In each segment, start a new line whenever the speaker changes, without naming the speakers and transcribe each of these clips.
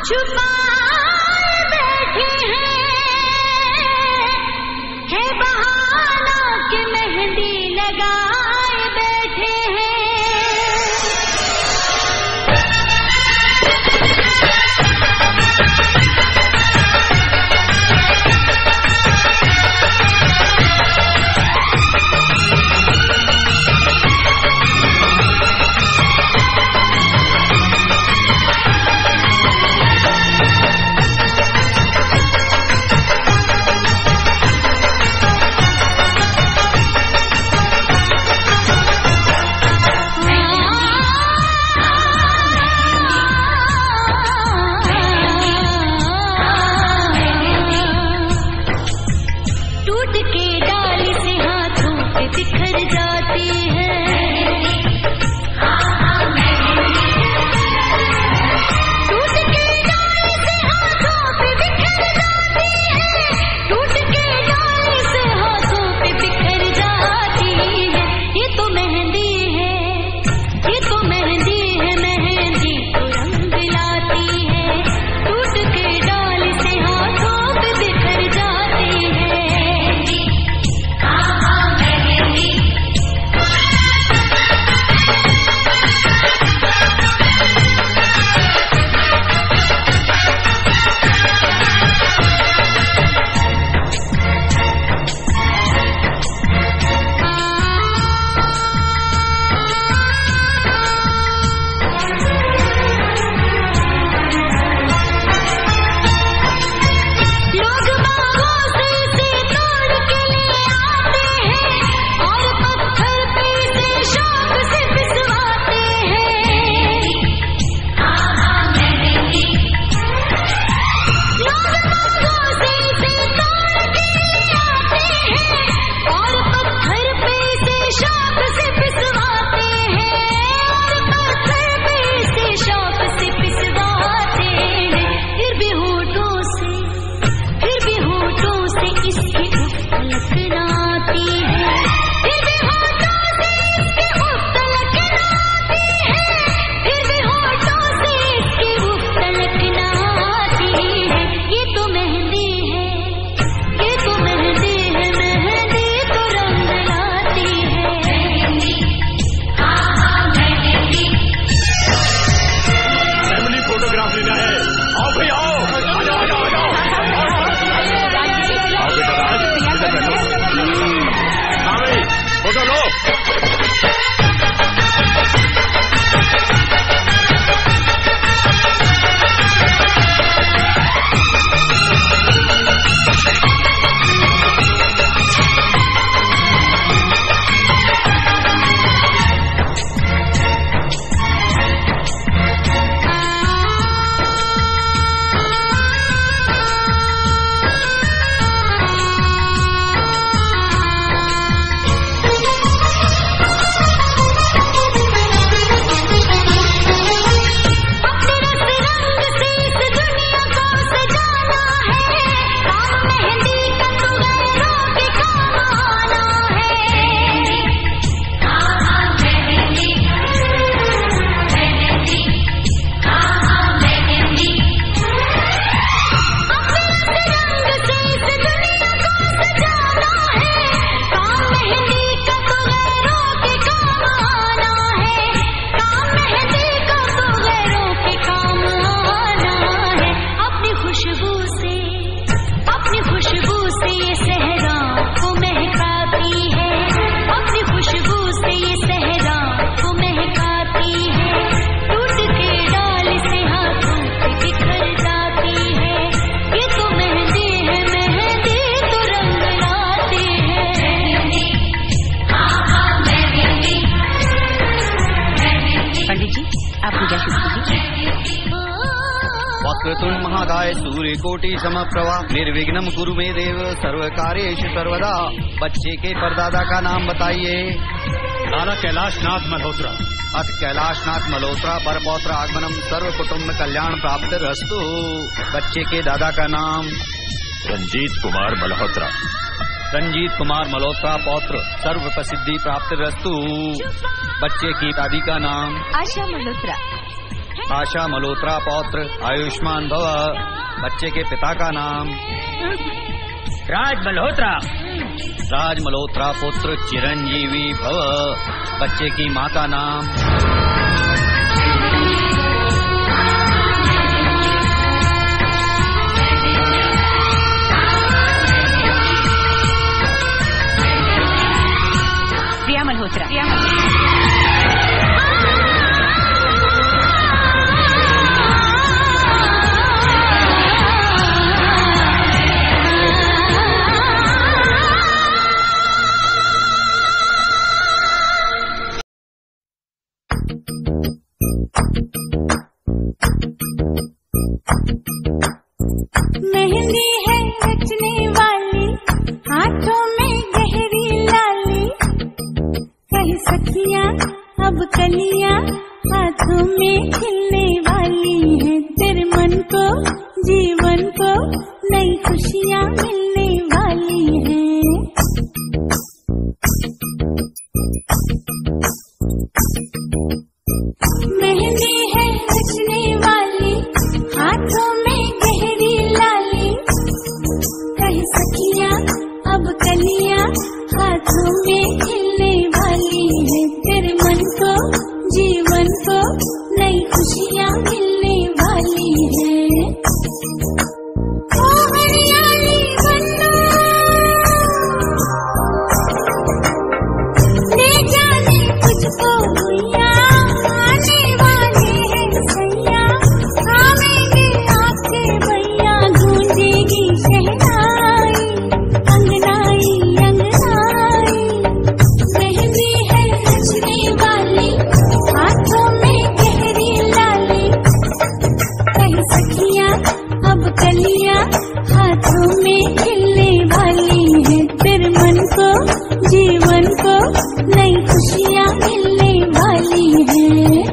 छुपाए बैठे है बहाना कि मेहंदी लगाए बैठे हैं।
वक्रतुंड महाकाय सूर्यकोटि समप्रभा निर्विघ्नं कुरु मे देव सर्वकार्येषु सर्वदा। बच्चे के परदादा का नाम बताइए।
दादा कैलाशनाथ मल्होत्रा।
अथ कैलाशनाथ मल्होत्रा पर पौत्र आगमनम सर्व कुटुंब कल्याण प्राप्त रस्तु। बच्चे के दादा का नाम
रंजीत कुमार मल्होत्रा।
रंजीत कुमार मल्होत्रा पौत्र सर्व प्रसिद्धि प्राप्त रस्तु। बच्चे की दादी का नाम
आशा मल्होत्रा।
आशा मल्होत्रा पौत्र आयुष्मान भव। बच्चे के पिता का नाम
राज मल्होत्रा।
राज मल्होत्रा पुत्र चिरंजीवी भव। बच्चे की मां का नाम
प्रिया मल्होत्रा।
मेहंदी है रचने वाली, हाथों में गहरी लाली, कहीं सखियां अब कलियां हाथों में खिलने वाली है। तेरे मन को जीवन को नई खुशियां मिलने वाली है। मेहंदी है रचने वाली, हाथों में गहरी लाली, कहीं सखियां अब कलियां हाथों में खिलने वाली है। तेरे मन को जीवन को नई खुशियां मिलने वाली है। ओ हरियाली बन्नो, ले जाने तुझको भैया, आने वाले हैं सैया, आवेंगे आपके भैया, गूंजेगी शहनाई अंगनाई अंगनाई। मेहंदी है रचने वाली, हाथों में गहरी लाली, कहीं सखियां अब कलियां हाथों में खिलने वाली है। तेरे मन को जीवन को नई खुशियां मिलने वाली है।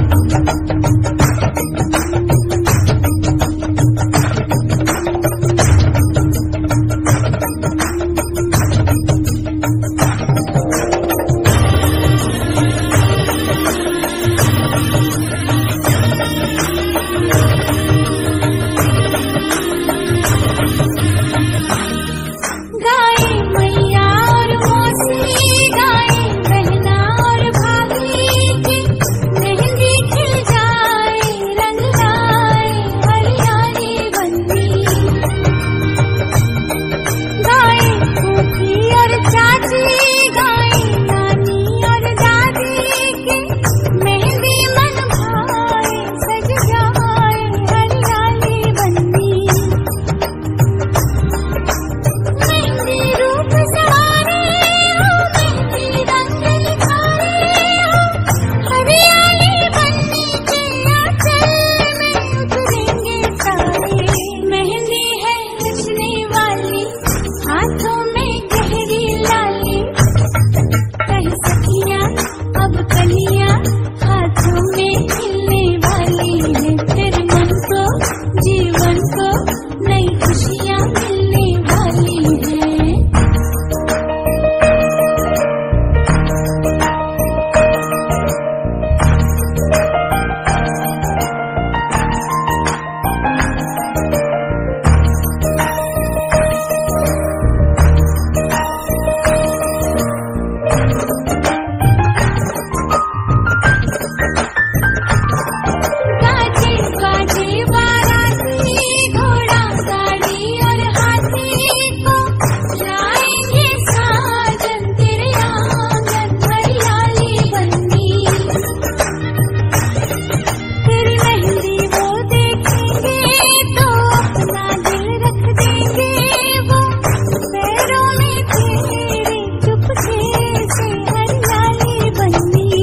गाए मैया और मौसी, गाए बहना और भाभी की, मेहंदी खिल जाए रंग लाए हरियाली बंदी। गाए फूफी और चाची, गाए नानी और दादी की, मेहंदी मन भाए सज जाए हरियाली बंदी। मेहंदी रूप सवारे हो, मेहंदी रंग निखारे हो, हरियाली बनने के आंचल में उतरेंगे सारे। मेहंदी है रचने वाली, हाथों में गहरी लाली, कहीं सखियां अब कलियां हाथों में खिलने वाली है। तेरे मन को जीवन को नई खुशियां मिलने वाली है। गाजे गाजे बाराती, घोड़ा गाड़ी और हाथी को लाएंगे साजन तेरे आंगन हरियाली बंदी। तेरी मेहंदी वो देखेंगे तो अपना दिल रख देंगे वो, पैरों में तेरे चुपके से हरियाली बंदी।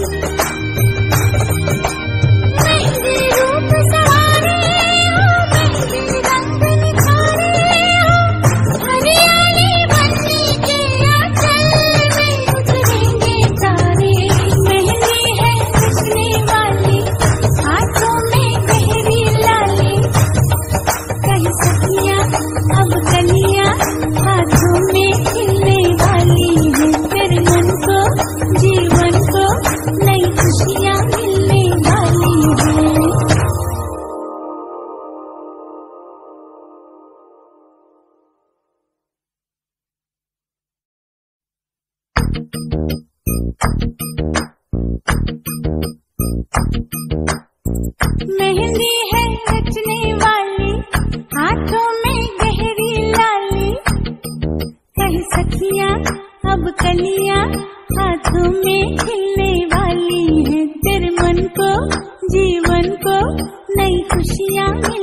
मेहंदी रूप सवारे हो, मेहंदी रंग निखारे हो, हरियाली बनने के आंचल में उतरेंगे सारे। मेहंदी है रचने वाली, हाथों में गहरी लाली, कहीं सखियां अब कलियां हाथों में खिलने वाली है। तेरे मन को जीवन को नई खुशियां मिलने वाली है। मेहंदी है रचने वाली, हाथों में गहरी लाली, कह सखियां अब कलियां हाथों में खिलने वाली है। तेरे मन को जीवन को नई खुशियां